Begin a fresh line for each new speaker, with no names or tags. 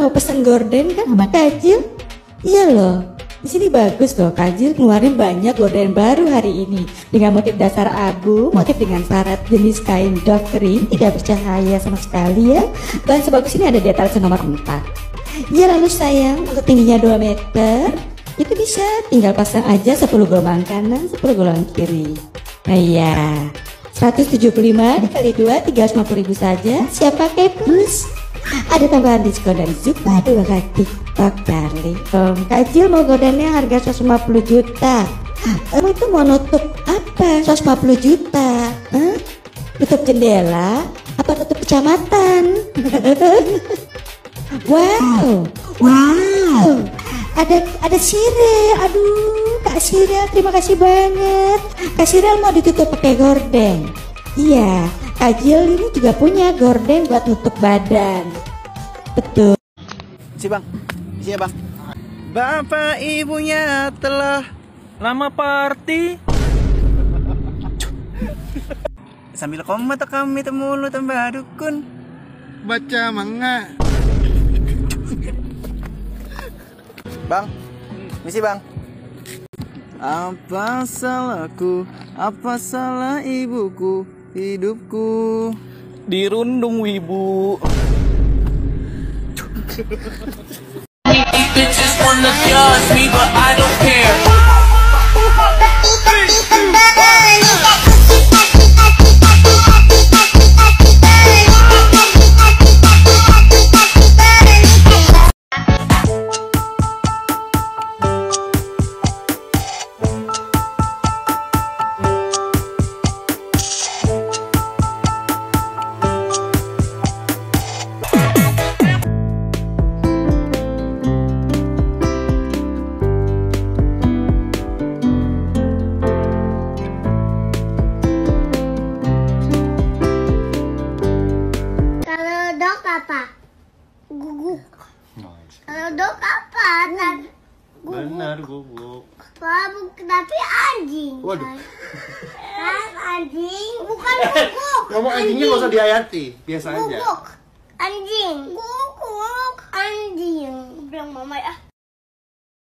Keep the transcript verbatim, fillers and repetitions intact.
mau pesan gorden kan sama Kajil? Iya loh. Di sini bagus loh, Kajil ngeluarin banyak gorden baru hari ini dengan motif dasar abu, motif dengan syarat jenis kain doff kering, tidak bercahaya sama sekali ya. Dan sebagus ini ada di etalase nomor empat. Ya lalu sayang, untuk tingginya dua meter, itu bisa tinggal pasang aja sepuluh gelombang kanan, sepuluh gelombang kiri. Nah iya, seratus tujuh puluh lima dikali dua, tiga ratus lima puluh ribu saja, siap pakai plus. Ada tambahan diskon dari Zupa dua kali TikTok darling. Om Kajil mau godannya harga seratus lima puluh juta. Kamu itu mau nutup apa? seratus lima puluh juta. Hah? Tutup jendela apa tutup kecamatan? Wow, wow. Ada ada Sirel. Aduh, Kak Sirel, terima kasih banget. Kak Sirel mau ditutup pakai gorden. Iya, Kajil ini juga punya gorden buat nutup badan. Betul.
Si bang, si bang. Bapak ibunya telah lama party. Sambil komat kami temulu tambah dukun.
Baca manga.
Bang, misi bang. Apa salahku? Apa salah ibuku? Hidupku dirundung wibu. Bitches wanna judge me but I don't care.
Apa? Guguk. Kalau dok apa? Guguk.
Benar guguk.
Guguk tapi anjing.
Waduh.
Kan anjing bukan guguk.
Ngomong anjingnya nggak usah dihayati, biasa aja.
Guguk. Anjing. Guguk. Anjing. Bilang mama ya.